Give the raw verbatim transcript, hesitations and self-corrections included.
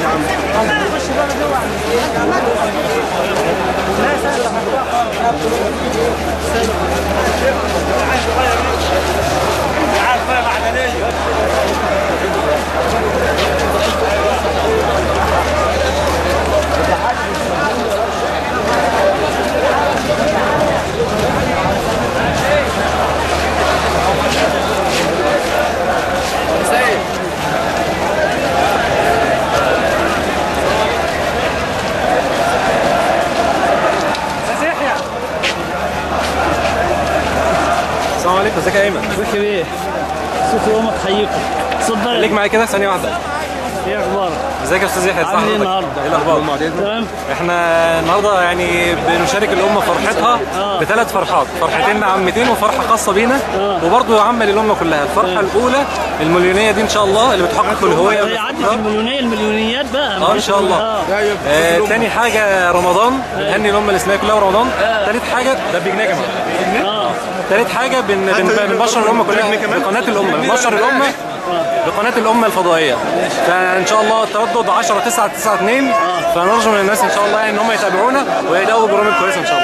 السلام عليكم، ازيك يا ايمن؟ ازيك يا بيه؟ صوت يومك حييكم. اتفضل. خليك معايا كده ثانية واحدة. ايه اخبارك؟ ازيك يا استاذ يحيى؟ عامل ايه النهارده؟ ايه الاخبار؟ تمام. احنا النهارده يعني بنشارك الامه فرحتها آه. بثلاث فرحات، فرحتين عامتين وفرحه خاصه بينا، آه. وبرضه عامه للامه كلها. الفرحه آه. الاولى المليونيه دي ان شاء الله اللي بتحقق الهويه. هي عدت المليونيه المليونيات بقى. اه ان شاء الله. اه. آه تاني حاجه رمضان، بنهني الامه الاسلاميه كلها ورمضان. تالت حاجه ده بجنيه كمان. اه تالت حاجه بن بن- بنبشر الامه كلها بقناه الامه، بنبشر الامه بقناه الامه الفضائيه. فان شاء الله التردد عشرة تسعة تسعة اتنين، فنرجو من الناس ان شاء الله يعني ان هم يتابعونا ويلاقوا برامج كويسه ان شاء الله.